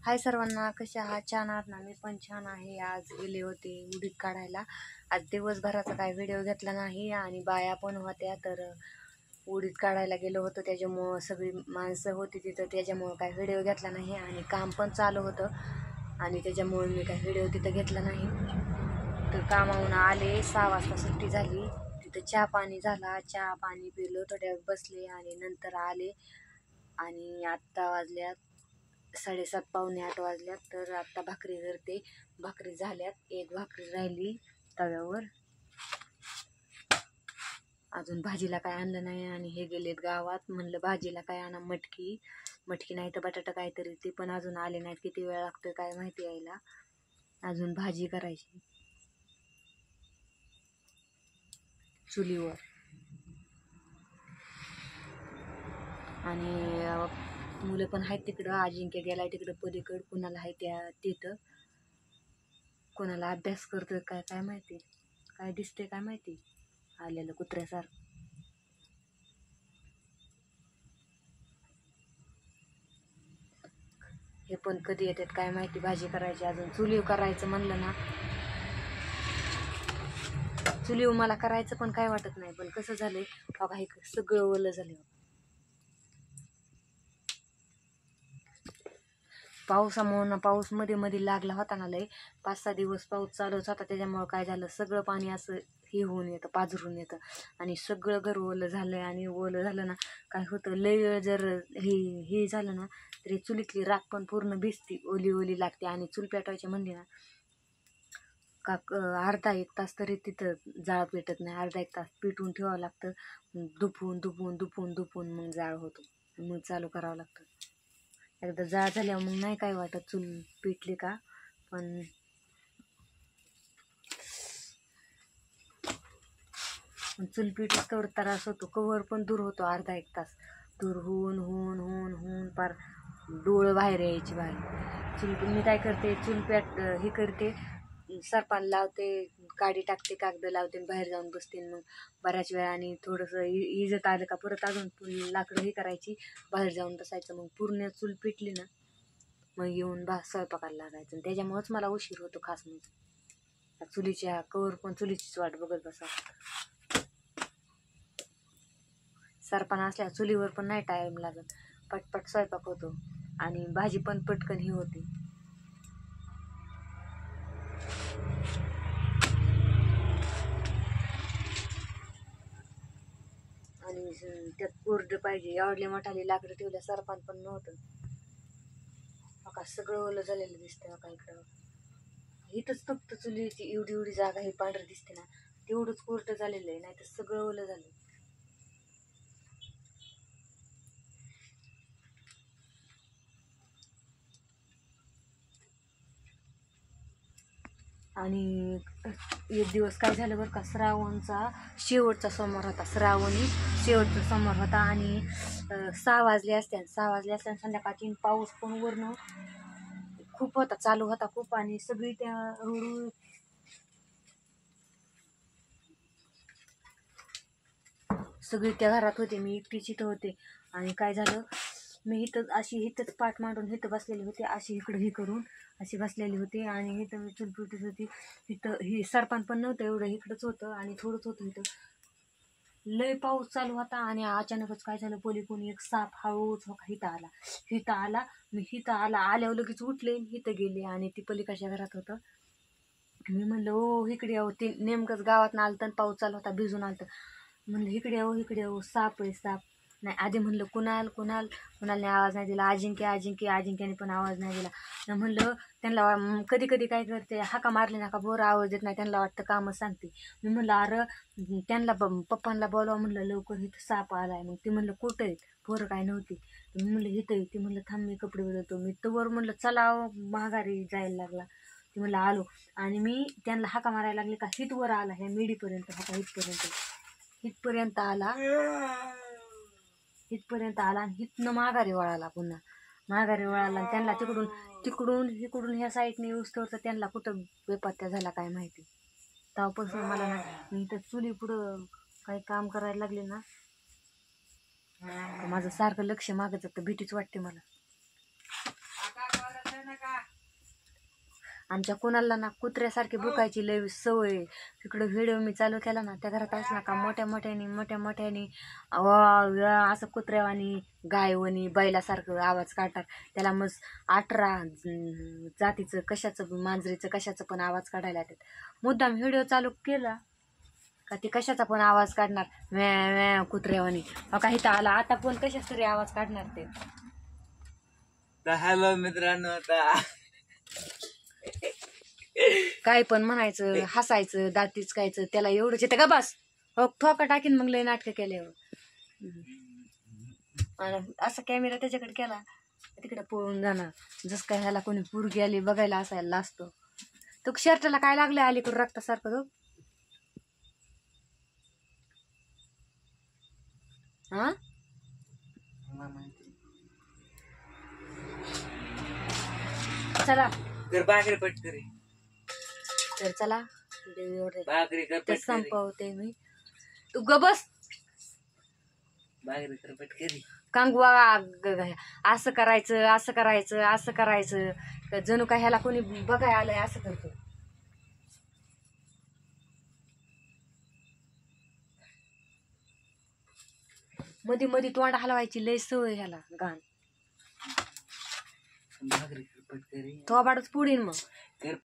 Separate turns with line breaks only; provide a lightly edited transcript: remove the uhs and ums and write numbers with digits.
हाय सर्वांना, कसे आहात? छान आहात ना? मी पण छान आहे. आज गेले होते उडीद काढायला. आज दिवसभराचा काय व्हिडिओ घेतला नाही आणि बाया पण होत्या, तर उडीद काढायला गेलो होतो. त्याच्यामुळं सगळी माणसं होती तिथं, त्याच्यामुळं काय व्हिडिओ घेतला नाही आणि काम पण चालू होतं आणि त्याच्यामुळे मी काय व्हिडिओ तिथं घेतला नाही. तर कामावरून आले, 6 वाजता सुट्टी झाली. तिथं चहा पाणी झाला, चहा पाणी पिलो, थोड्या बसले आणि नंतर आले आणि आत्ता वाजल्यात 7:30 पावणे 8 वाजल्यात. तर आत्ता भाकरी करते. भाकरी झाल्यात, एक भाकरी राहिली तव्यावर. अजून भाजीला काय आणलं नाही आणि हे गेलेत गावात. म्हणलं भाजीला काय आणा, मटकी नाही तर बटाटा काहीतरी. ते पण अजून आले नाहीत. किती वेळ लागतोय काय माहिती यायला. अजून भाजी करायची चुलीवर. आणि मुलं पण आहेत तिकडं. अजिंक्य गेलाय तिकडं पलीकडं. कुणाला आहे त्या तिथं, कोणाला अभ्यास करतोय काय काय माहिती. काय दिसते काय माहिती आलेलं कुत्र्यासारखं. हे पण कधी येतात काय माहिती भाजी करायची. अजून चुलीव करायचं म्हणलं ना, चुलीव मला करायचं पण काय वाटत नाही. पण कसं झालंय बघा, हे सगळं ओलं झालं. पावसामुळं पाऊस मध्ये मध्ये लागला होता ना, लय 5-6 दिवस पाऊस चालूच होता. त्याच्यामुळं काय झालं, सगळं पाणी असं हे होऊन येतं, पाझरून येतं आणि सगळं घर ओलं झालंय. आणि ओलं झालं ना, काय होतं, लय वेळ जर हे झालं ना, तरी चुलीतली राख पण पूर्ण भिजती, ओली ओली लागते. आणि चूल पेटवायची म्हणली ना का अर्धा एक तास तरी तिथं जाळ पेटत नाही. अर्धा एक तास पेटवून ठेवावं लागतं. दुपून दुपून दुपून दुपून मग जाळ होतो, मग चालू करावं लागतं. एकदा जाळ झाल्यावर मग नाही काय वाटत चूल पेटली का. पण चूल पेटली तर त्रास होतो. कवर पण दूर होतो, अर्धा एक तास दूर होऊन होऊन होऊन होऊन पार डोळं बाहेर यायची बाहेर. चूल मी काय करते, चूल पेट हे करते, सरपान लावते, काडी टाकते, कागद लावते, बाहेर जाऊन बसते. मग बऱ्याच वेळा आणि थोडंसं इजत आलं का परत अजून लाकडं हे करायची, बाहेर जाऊन बसायचं. मग पूर्ण चूल पेटली ना, मग येऊन स्वयंपाकाला लागायचं. त्याच्यामुळंच मला उशीर होतो खास म्हणजे. चुलीच्या कवर पण चुलीचीच वाट बघत बसा. सरपण असल्यावर चुलीवर पण नाही टाईम लागत, पटपट स्वयंपाक होतो आणि भाजी पण पटकन ही होते. आणि त्यात कोरडं पाहिजे. एवढले मोठाले लाकडं ठेवल्या सरपण पण नव्हतं. बघा सगळं ओलं झालेलं दिसतंय. बघा इकडं, इथंच फक्त चुलीची एवढी एवढी जागा ही पांढरी दिसते ना, तेवढंच कोरडं झालेलं आहे, नाही तर सगळं ओलं झालं. आणि एक दिवस काय झालं बरं का, श्रावणचा शेवटचा सोमवार होता. श्रावणी शेवटचा सोमवार होता आणि 6 वाजले असते. 6 वाजले असते संध्याकाळची. पाऊस पण वरनं खूप होता, चालू होता खूप. आणि सगळी त्या रोड सगळी त्या घरात होते, मी एकटीच इथं होते. आणि काय झालं, मी इथंच पाठ मांडून इथं बसलेली होती, अशी इकडं हे करून अशी बसलेली होती. आणि इथं मी चूल पेटत होती. इथं ही सरपण पण नव्हतं एवढं, इकडंच होतं आणि थोडंच होतं इथं. लय पाऊस चालू होता आणि अचानकच काय झालं, पलीकडून एक साप हळूच हिथं आला. मी हिथं आल्यावर लगेच उठले, हिथं गेले आणि ती पलीकडच्या घरात होतं. मी म्हणलं ओ इकडे यावं. ते नेमकंच गावात आलं तर पाऊस चालू होता, भिजून आलं. म्हणलं इकडे यावं, साप आहे साप. नाही, आधी म्हणलं कुणालने आवाज नाही दिला. अजिंक्याने पण आवाज नाही दिला. म्हणलं त्यांना कधी कधी काय करते, हाका मारले ना का बोरं आवाज देत नाही, त्यांना वाटतं कामच सांगते. मी म्हणलं अरे त्यांना पप्पांना बोलावं म्हणलं, लवकर इथं साप आलाय. मग ते म्हणलं कुठं आहेत, पोरं काय नव्हती. मी म्हणलं इथं आहे. ती म्हणलं थांब मी कपडे बदलतो. मी तवर म्हणलं चला माघारी जायला लागला. ती म्हणलं आलो. आणि मी त्यांना हाका मारायला लागले का हितवर आला, ह्या मिडीपर्यंत, हाका इथपर्यंत आला आणि हितनं माघारी वळाला. पुन्हा माघारी वळाला आणि त्यांना तिकडून ह्या साईडने येऊस तर त्यांना कुठं बेपत्ता झाला काय माहिती. तेव्हापासून मला ना, मी तर चुली पुढं काही काम करायला लागले ना, माझं सारखं लक्ष मागं जातं, भीतीच वाटते मला. आमच्या कोणाला ना कुत्र्यासारखी भुकायची लय सवय. तिकडं व्हिडिओ मी चालू केला ना, त्या घरात असला का मोठ्या मोठ्याने असं कुत्र्यावानी गायवानी बैलासारखं आवाज काढतात. त्याला मग 18 जातीचं कशाचं मांजरीचं कशाचं पण आवाज काढायला येतात. मुद्दाम व्हिडिओ चालू केला का ते कशाचा पण आवाज काढणार, व्या व्या कुत्र्यावानी. काही तर आला आता पण कशाच तरी आवाज काढणार ते.
हॅलो मित्रांनो,
काय पण म्हणायचं, हसायचं, दाती चकायचं, त्याला एवढंच येतं का बस. हो ठोका टाकीन मग लय नाटकं केल्यावर. आणि असा कॅमेरा त्याच्याकडे केला तिकडे पळून जाणार. जस काय ह्याला कोणी पोरगी आली बघायला असायला लाजतो. तो शर्टला काय लागलं अलीकडे रक्तासारखं तो. हा चला
भाकरी पटकरी.
तर चला
भाकरी कर
संपवते मी. तू ग बस.
भाकरी कर पटकरी.
कांगवा असं करायचं असं करायचं असं करायचं, जणू काय ह्याला कोणी बघाय आलंय असं करतो. मध्ये मध्ये तोंड हलवायची लय सवय ह्याला घाण.
भाकरी कर पटकरी.
थोबाडच पुढीन मग.